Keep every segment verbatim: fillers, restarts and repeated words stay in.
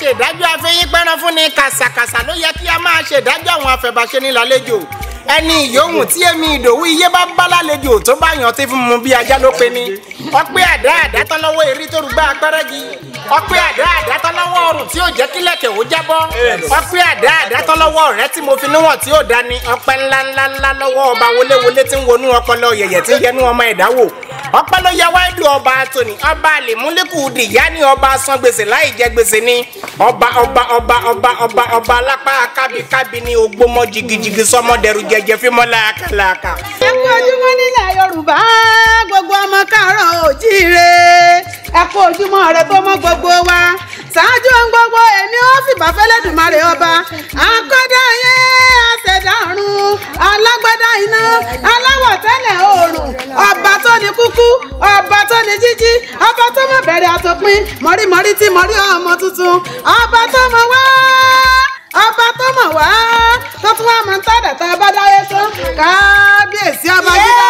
ṣèdájọ́ afẹ́yín pẹ́ràn fún ni kàṣàkàṣà ló yẹ kí a máa ṣèdájọ́ àwọn afẹ́bàṣẹ́ ní lálejò ẹni ìyóhùn tí èmi ìdòwú iye bá bá lálejò tó bá yàn tí fún mu bí ajá ló pe ni ọpẹ́ àdá àdá tán lọ́wọ́ èrí tó rúgbà pẹ́rẹ́gì ọpẹ́ àdá àdá tán lọ́wọ́ ọrùn tí ò jẹ́ kílẹ̀kẹ̀ ó jábọ́ ọpẹ́ àdá àdá tán lọ́wọ́ ọ̀rẹ́ tí mo fi níwọ̀n tí ò dání ọpẹ́ ńlá ńlá ńlá lọ́wọ́ ọba wọléwọlé tí ń wọnú ọpọlọ yẹ̀yẹ̀ tí ń yẹnu ọmọ ẹ̀dá wò ọpẹ́ ló yẹ wáyé lu ọba tóní ọba àlèmúlẹ́kù dìyá ní ọba san gbèsè láì jẹ gbèsè ní ọba ọba ọba ọba ọba ọba alápá kábíkábí ní ògbómọ jìgìjìgì sọmọdẹrù jẹjẹ fímọlá àkàlàkà. ẹ kú ojúmọ́ nílẹ̀ Yorùbá gbogbo ọmọ káàárọ̀ oòjíire ẹ kú ojúmọ́ rẹ tó mọ́ gbogbo wa ṣáájú ohun gbogbo èmi ó fìbà fẹ́lẹ́dùmarè ọba akọ́dá ayé àṣẹ̀dá ọ̀run alágbádá iná aláwọ̀ tẹ́lẹ̀ oòrùn ọba tó ní kúkú ọba tó ní jíjí ọba tó mọ̀ bẹ̀rẹ̀ àtòpin mọ̀rímọ̀rí tí mọ̀rí ọmọ tuntun ọba tó mọ̀ wá ọba tó mọ̀ wá tó tún wá mọ̀ ń tàdà tá a bá dáyé tán kábíyèsí ọba gíga.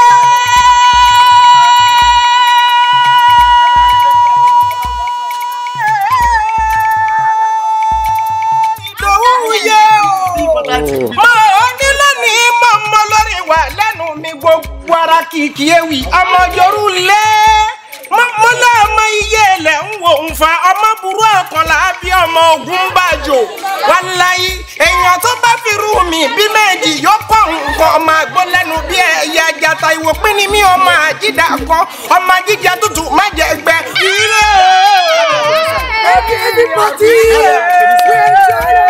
mo ní lónìí mo mọ lórí wa lẹ́nu mi gbogbo ara kìkì ewì ọmọ yorùlé mo lọ ọmọ iye ilẹ̀ ń wò ń fa ọmọ burú ọkàn lábí ọmọ ogun bàjò wàláyé èèyàn tó bá fi rú mi bí méjì yóò kọ́ nǹkan ọmọ àgbo lẹ́nu bí ẹ̀yà àjàtà ìwò pín ní mí ọmọ àjídà kan ọmọ jíjẹ tútù má jẹ gbẹ.